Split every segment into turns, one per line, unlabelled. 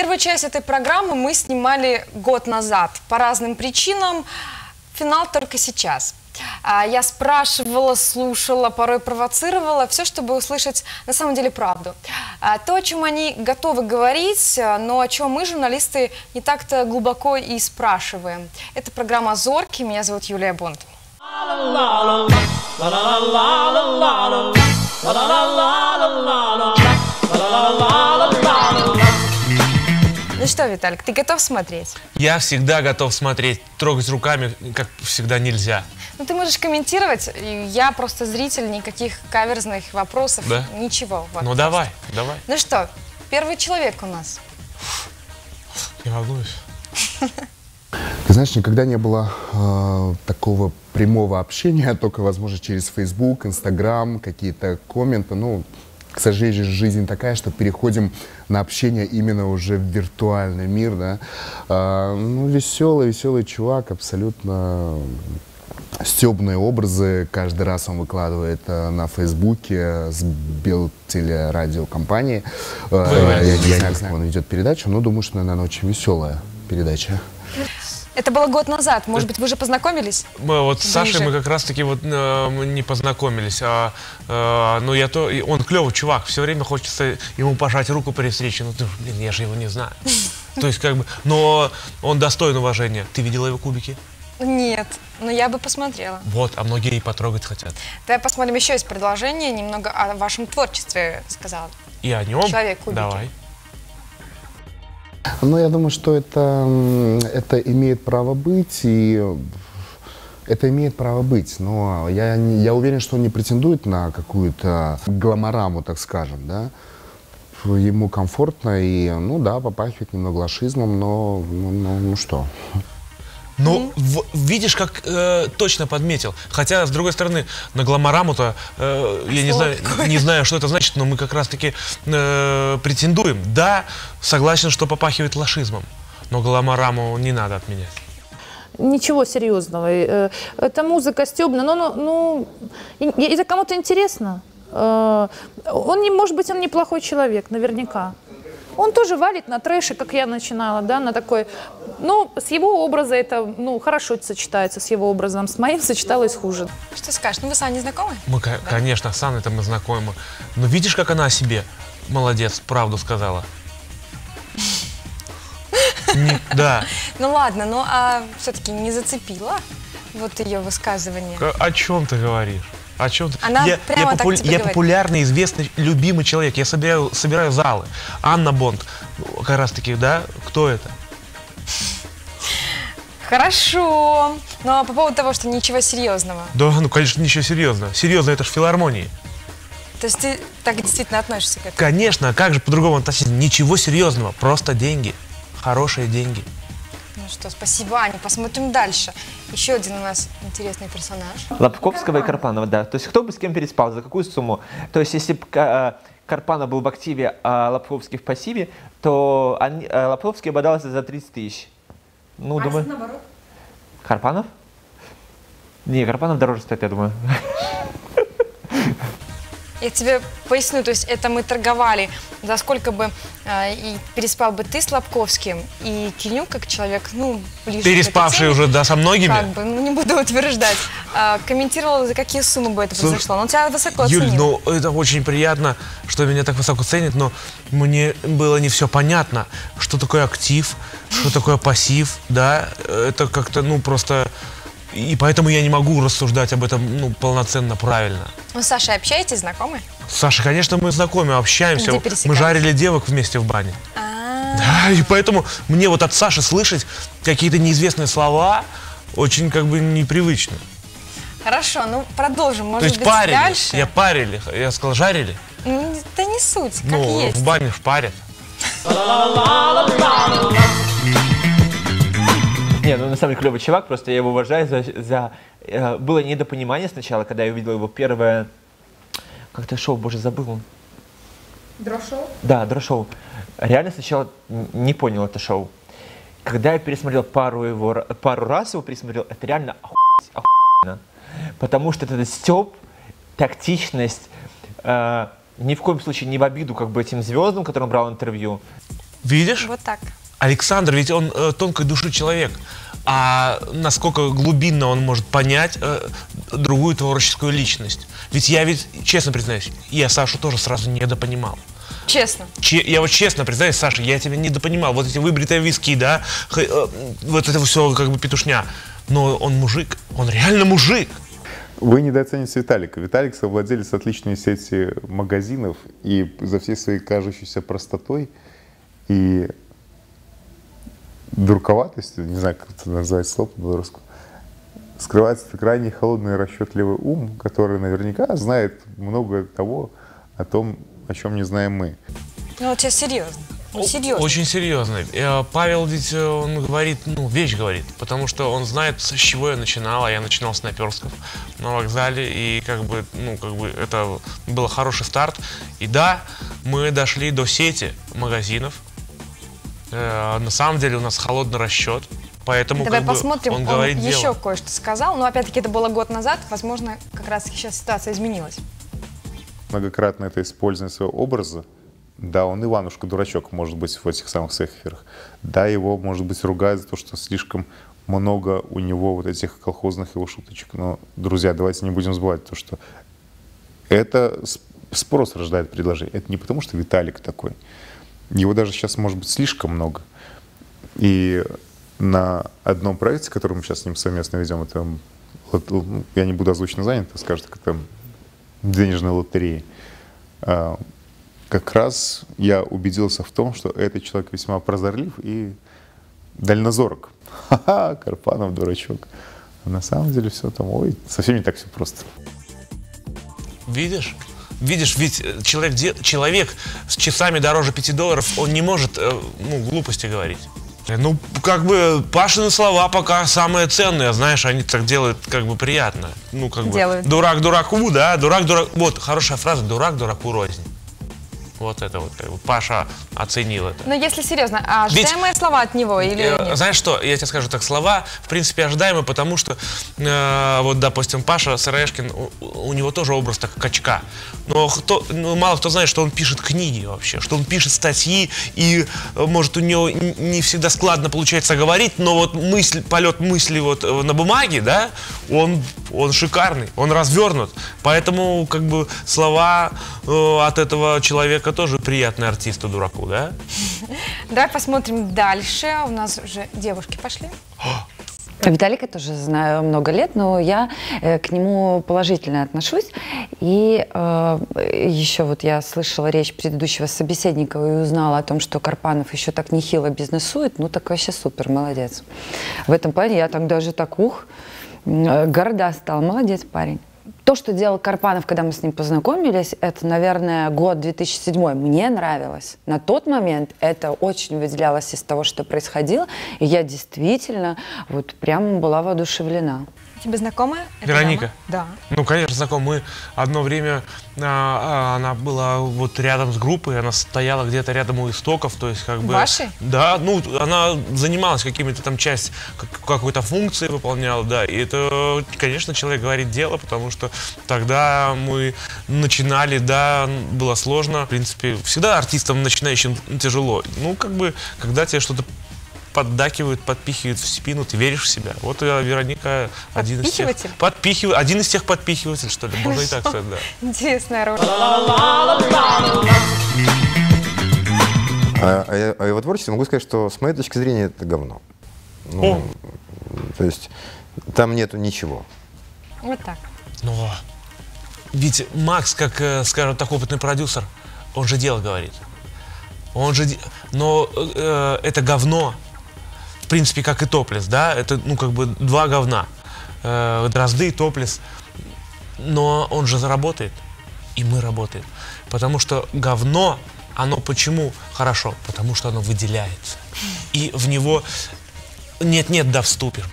Первую часть этой программы мы снимали год назад. По разным причинам. Финал только сейчас. Я спрашивала, слушала, порой провоцировала. Все, чтобы услышать на самом деле правду. То, о чем они готовы говорить, но о чем мы, журналисты, не так-то глубоко и спрашиваем. Это программа «Зорки». Меня зовут Юлия Бонд. Ну что, Виталик, ты готов смотреть?
Я всегда готов смотреть. Трогать руками, как всегда, нельзя.
Ну, ты можешь комментировать. Я просто зритель, никаких каверзных вопросов,
да?
Ничего. Вот,
ну, давай, давай.
Ну что, первый человек у нас.
Не волнуюсь.
Ты знаешь, никогда не было такого прямого общения, только, возможно, через Facebook, Instagram, какие-то комменты. Ну, к сожалению, жизнь такая, что переходим на общение именно уже в виртуальный мир, да. Ну, веселый чувак, абсолютно стёбные образы. Каждый раз он выкладывает на Фейсбуке с Белтелерадиокомпании. Я не знаю, как он ведет передачу, но думаю, что, наверное, она очень веселая передача.
Это было год назад. Может быть, вы уже познакомились?
Мы вот с Сашей мы как раз-таки вот не познакомились. Ну, он клевый чувак. Все время хочется ему пожать руку при встрече. Ну, блин, я же его не знаю. То есть, как бы, но он достоин уважения. Ты видела его кубики?
Нет, но я бы посмотрела.
Вот, а многие и потрогать хотят.
Давай посмотрим еще из продолжения, немного о вашем творчестве сказала.
И о нем?
Человек-кубики.
Давай.
Ну, я думаю, что это имеет право быть, и это имеет право быть. Но я уверен, что он не претендует на какую-то гламораму, так скажем, да. Ему комфортно и, ну да, попахивает немного лошизмом, но ну что.
Ну, видишь, как точно подметил. Хотя, с другой стороны, на гламораму-то, я не знаю, что это значит, но мы как раз-таки претендуем. Да, согласен, что попахивает лошизмом, но гламораму не надо отменять.
Ничего серьезного. Это музыка стёбная, но это кому-то интересно. Может быть, он неплохой человек, наверняка. Он тоже валит на трэше, как я начинала, да, на такой, ну, с его образа это, ну, хорошо сочетается с его образом, с моим сочеталось хуже.
Что скажешь? Ну, вы с Аней знакомы?
Мы, да? Конечно, с Анной-то мы знакомы. Но видишь, как она о себе? Молодец, правду сказала. Да.
Ну, ладно, ну, а все-таки не зацепила вот ее высказывание?
О чем ты говоришь? О чем ты?
Она
я популярный, известный, любимый человек. Я собираю залы. Анна Бонд, как раз таки, да? Кто это?
Хорошо. Но по поводу того, что ничего серьезного.
Да, ну, конечно, ничего серьезного. Серьезно, это же филармония.
То есть ты так действительно относишься к этому?
Конечно, а как же по-другому относиться? Ничего серьезного, просто деньги. Хорошие деньги.
Ну что, спасибо, Аня. Посмотрим дальше. Еще один у нас интересный персонаж.
Лобковского и Карпанова, да. То есть кто бы с кем переспал, за какую сумму? То есть если бы Карпанов был в активе, а Лобковский в пассиве, то Лобковский ободался за 30 тысяч. Ну, думаю... наоборот? Карпанов? Не, Карпанов дороже стоит, я думаю.
Я тебе поясню, то есть это мы торговали, за сколько бы и переспал бы ты с Лобковским, и Кирилл, как человек, ну, ближе
переспавший уже, да, со многими?
Как бы, ну, не буду утверждать. Комментировала, за какие суммы бы это произошло. Но он тебя высоко оценил.
Юль, ну, это очень приятно, что меня так высоко ценят, но мне было не все понятно, что такое актив, что такое пассив, да, это как-то, ну, просто... И поэтому я не могу рассуждать об этом, ну, полноценно, правильно.
Вы с Сашей общаетесь, знакомы?
С Сашей, конечно, мы знакомы, общаемся. Мы жарили девок вместе в бане. Да, и поэтому мне вот от Саши слышать какие-то неизвестные слова очень как бы непривычно.
Хорошо, ну продолжим, может быть,
парили,
дальше.
Парили, я сказал, жарили.
Ну, это не суть, как
ну,
есть.
В бане парят.
Не, ну на самом деле клевый чувак, просто я его уважаю было недопонимание сначала, когда я увидел его первое... Как-то шоу, боже, забыл.
Дро-шоу?
Да, дро-шоу. Реально сначала не понял это шоу. Когда я пересмотрел пару раз его пересмотрел, это реально охуенно. Потому что это стёб, тактичность, ни в коем случае не в обиду как бы этим звездам, которым брал интервью.
Видишь?
Вот так.
Александр, ведь он тонкой души человек. А насколько глубинно он может понять другую творческую личность. Ведь я честно признаюсь, я Сашу тоже сразу недопонимал.
Честно.
Я вот честно признаюсь, Саша, я тебя недопонимал. Вот эти выбритые виски, да, вот это все как бы петушня. Но он мужик, он реально мужик.
Вы недооцените Виталика. Виталик совладелец отличной сети магазинов, и за всей своей кажущейся простотой и дурковатостью, не знаю, как это назвать слово по-белорусски, скрывается крайне холодный и расчетливый ум, который наверняка знает много того о том, о чем не знаем мы.
Ну вот сейчас серьезно. Серьезно.
Очень серьезно. Павел ведь, он говорит, вещь говорит, потому что он знает, с чего я начинал, а я начинал с наперстков на вокзале, и это был хороший старт. И да, мы дошли до сети магазинов. На самом деле у нас холодный расчет, поэтому
Давай посмотрим,
он говорит
еще
дело.
кое-что сказал, но опять-таки это было год назад, возможно, как раз сейчас ситуация изменилась.
Многократно это использование своего образа. Да, он Иванушка-дурачок, может быть, в этих самых своих эфирах. Да, его, может быть, ругают за то, что слишком много у него вот этих колхозных его шуточек. Но, друзья, давайте не будем забывать то, что это спрос рождает предложение. Это не потому, что Виталик такой. Его даже сейчас, может быть, слишком много. И на одном проекте, который мы сейчас с ним совместно ведем, это, я не буду озвучить название, это скажет, как это денежная лотерея. Как раз я убедился в том, что этот человек весьма прозорлив и дальнозорок. Ха-ха, Карпанов дурачок. А на самом деле все там, совсем не так все просто.
Видишь? Видишь, ведь человек с часами дороже $5, он не может глупости говорить. Ну, как бы, Пашины слова пока самые ценные, знаешь, они так делают, как бы, приятно. Ну, как бы, дурак дураку, да, дурак дураку. Вот, хорошая фраза, дурак дураку рознь. Вот это вот, как бы, Паша оценил это.
Но если серьезно, ожидаемые слова от него или нет?
Знаешь что, я тебе скажу так, слова, в принципе, ожидаемые, потому что, вот, допустим, Паша Сыроежкин, у него тоже образ так качка. Но мало кто знает, что он пишет книги вообще, что он пишет статьи, и, может, у него не всегда складно получается говорить, но вот полет мысли вот на бумаге, да, он шикарный, он развернут. Поэтому, как бы, слова от этого человека тоже приятный артисту дураку, да?
Давай посмотрим дальше. У нас уже девушки пошли.
Виталика тоже знаю много лет, но я к нему положительно отношусь. И еще вот я слышала речь предыдущего собеседника и узнала о том, что Карпанов еще так нехило бизнесует. Ну, так вообще супер, молодец. В этом плане я так даже горда стала. Молодец, парень. То, что делал Карпанов, когда мы с ним познакомились, это, наверное, год 2007. Мне нравилось. На тот момент это очень выделялось из того, что происходило. И я действительно вот прямо была воодушевлена.
Тебе знакомая?
Вероника?
Да.
Ну, конечно, знакома. Мы одно время, она была вот рядом с группой, она стояла где-то рядом у истоков, то есть как бы...
Ваши?
Да, ну, она занималась какими-то там какой-то функцией выполняла, да, и это, конечно, человек говорит дело, потому что тогда мы начинали, да, было сложно, в принципе, всегда артистам начинающим тяжело, ну, как бы, когда тебе что-то поддакивают, подпихивают в спину, ты веришь в себя. Вот Вероника один из тех... Один из тех подпихивателей, что ли, можно и так сказать, да.
Интересная роль.
А его творчество могу сказать, что с моей точки зрения это говно. Ну, то есть там нету ничего.
Вот так.
Но ведь Макс, как, скажем так, опытный продюсер, он же дело говорит. Он же... Но это говно, в принципе, как и топлес, да, это, ну, как бы два говна, дрозды и топлес, но он же заработает, и мы работаем, потому что говно, оно почему хорошо? Потому что оно выделяется, и в него нет-нет, да вступишь,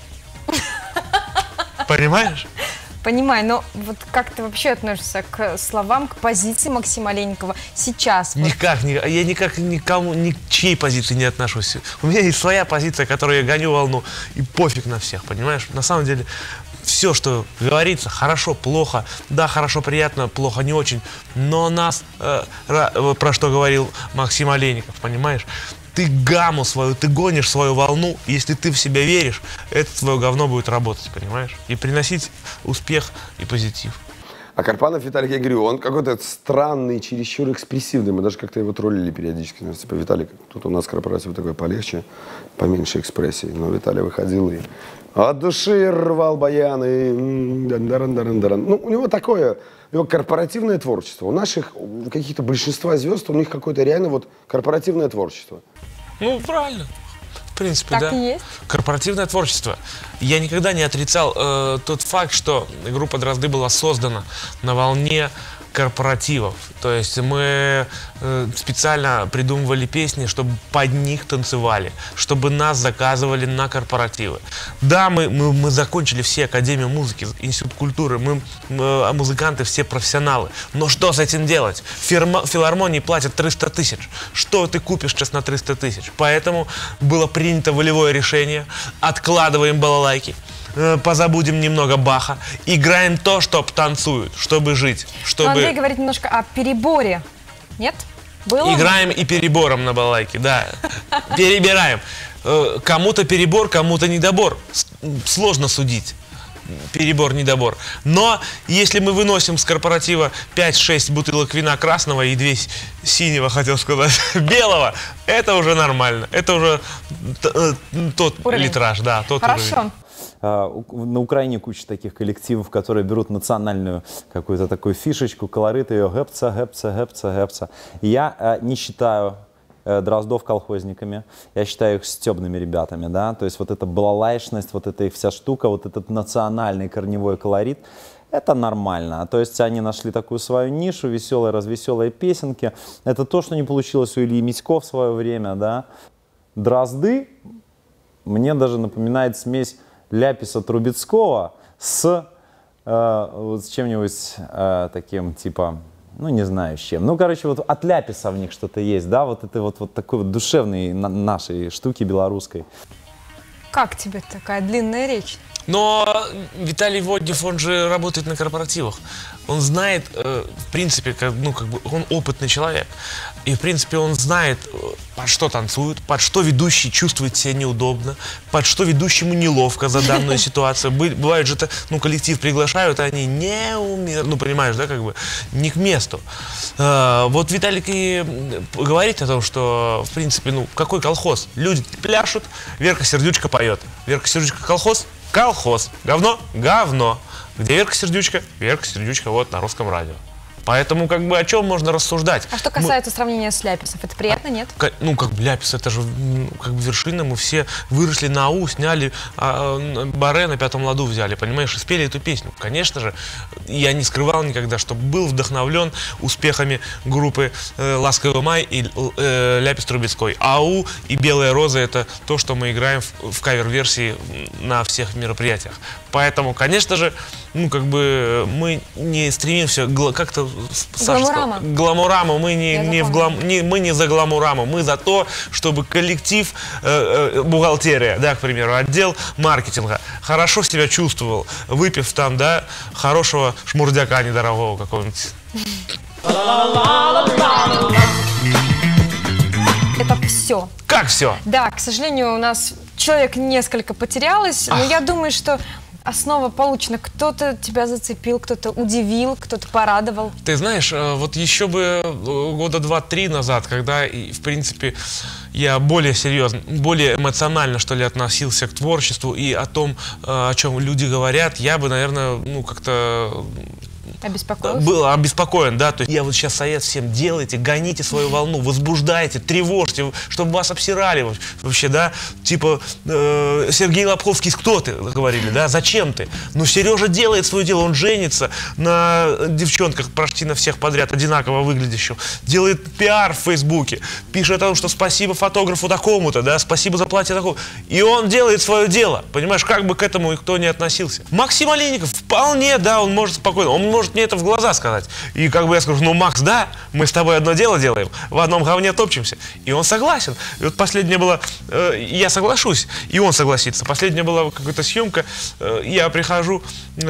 понимаешь?
Понимаю, но вот как ты вообще относишься к словам, к позиции Максима Олейникова сейчас?
Никак, я никак никому, ни к чьей позиции не отношусь. У меня есть своя позиция, которую я гоню волну, и пофиг на всех, понимаешь? На самом деле, все, что говорится, хорошо, плохо, да, хорошо, приятно, плохо, не очень, но нас, про что говорил Максим Олейников, понимаешь, ты гамму свою, ты гонишь свою волну, если ты в себя веришь, это твое говно будет работать, понимаешь, и приносить успех и позитив.
А Карпанов Виталик, я говорю, он какой-то странный, чересчур экспрессивный. Мы даже как-то его троллили периодически. Типа, Виталик, тут у нас корпоратив такой полегче, поменьше экспрессии. Но Виталий выходил и от души рвал баян, и дан-даран-даран-даран. Ну, у него такое, у него корпоративное творчество. У наших, у каких-то большинства звезд, у них какое-то реально вот корпоративное творчество.
Ну, правильно. В принципе,
Так
да.
и есть.
Корпоративное творчество. Я никогда не отрицал тот факт, что группа «Дрозды» была создана на волне корпоративов. То есть мы специально придумывали песни, чтобы под них танцевали, чтобы нас заказывали на корпоративы. Да, мы закончили все академии музыки, институт культуры, мы музыканты, все профессионалы. Но что с этим делать? Филармонии платят 300 тысяч. Что ты купишь сейчас на 300 тысяч? Поэтому было принято волевое решение, откладываем балалайки, позабудем немного Баха, играем то, что танцуют, чтобы жить, чтобы...
Но Андрей говорит немножко о переборе. Нет? Было?
Играем и перебором на балалайке, да. Перебираем. Кому-то перебор, кому-то недобор. Сложно судить. Перебор, недобор. Но если мы выносим с корпоратива 5-6 бутылок вина красного и 2 синего, хотел сказать, белого, это уже нормально. Это уже тот
уровень.
литраж, да, тот
Хорошо.
уровень.
На Украине куча таких коллективов, которые берут национальную какую-то такую фишечку, колорит ее, гэпца, гэпца, гэпца, гэпца. Я не считаю Дроздов колхозниками, я считаю их стебными ребятами, да, то есть вот эта балалайшность, вот эта их вся штука, вот этот национальный корневой колорит, это нормально. То есть они нашли такую свою нишу, веселые, развеселые песенки. Это то, что не получилось у Ильи Митько в свое время, да. Дрозды мне даже напоминает смесь Ляписа Трубецкого с чем-нибудь таким, типа, ну, не знаю с чем. Ну, короче, вот от Ляписа в них что-то есть, да, вот это вот такой вот душевной нашей штуки белорусской.
Как тебе такая длинная речь?
Но Виталий Воднев, он же работает на корпоративах. Он знает, в принципе, он опытный человек. И, в принципе, он знает, под что танцуют, под что ведущий чувствует себя неудобно, под что ведущему неловко за данную ситуацию. Бывает же, коллектив приглашают, а они не умеют, понимаешь, да, не к месту. Вот Виталик и говорит о том, что, в принципе, какой колхоз? Люди пляшут, Верка Сердючка поет. Верка Сердючка колхоз? Колхоз. Говно? Говно. Где Верка Сердючка? Верка Сердючка вот на Русском радио. Поэтому, о чем можно рассуждать?
А что касается сравнения с Ляписом, это приятно, нет?
Ляпис, это же вершина, мы все выросли на АУ, сняли баре на 5-м ладу взяли, понимаешь, и спели эту песню. Конечно же, я не скрывал никогда, что был вдохновлен успехами группы «Ласковый май» и Ляпис Трубецкой. АУ и «Белые розы» — это то, что мы играем в кавер-версии на всех мероприятиях. Поэтому, конечно же, мы не стремимся как-то гламураму, мы не за гламураму, мы за то, чтобы коллектив, бухгалтерия, да, к примеру, отдел маркетинга хорошо себя чувствовал, выпив там, да, хорошего шмурдяка недорогого какого-нибудь.
Это все.
Как все?
Да, к сожалению, у нас человек несколько потерялось, но я думаю, что основа получена. Кто-то тебя зацепил, кто-то удивил, кто-то порадовал.
Ты знаешь, вот еще бы года 2-3 назад, когда, в принципе, я более серьезно, более эмоционально, что ли, относился к творчеству и о том, о чем люди говорят, я бы, наверное, как-то... Был обеспокоен, да, то есть я вот сейчас совет всем: делайте, гоните свою волну, возбуждайте, тревожьте, чтобы вас обсирали вообще, да, типа Сергей Лобковский, кто ты, говорили, да, зачем ты? Ну, Сережа делает свое дело, он женится на девчонках почти на всех подряд, одинаково выглядящих, делает пиар в Фейсбуке, пишет о том, что спасибо фотографу такому-то, да, спасибо за платье такому, и он делает свое дело, понимаешь, как бы к этому никто не относился. Максим Олейников вполне, да, он может спокойно, он может может мне это в глаза сказать. И как бы я скажу, ну, Макс, да, мы с тобой одно дело делаем, в одном говне топчемся. И он согласен. И вот последнее было, я соглашусь, и он согласится. Последняя была какая-то съемка, я прихожу,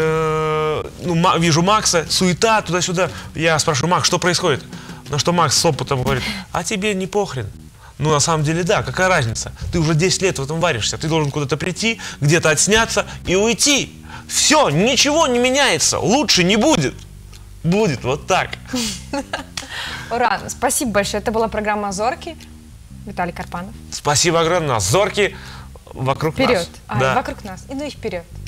вижу Макса, суета, туда-сюда. Я спрашиваю, Макс, что происходит? На что Макс с опытом говорит, а тебе не похрен. Ну, на самом деле, да, какая разница? Ты уже 10 лет в этом варишься. Ты должен куда-то прийти, где-то отсняться и уйти. Все, ничего не меняется. Лучше не будет. Будет вот так.
Ура! Спасибо большое. Это была программа «Зорки». Виталий Карпанов.
Спасибо огромное. Зорки вокруг нас.
Вперед.
Да.
Вокруг нас. И ну и вперед.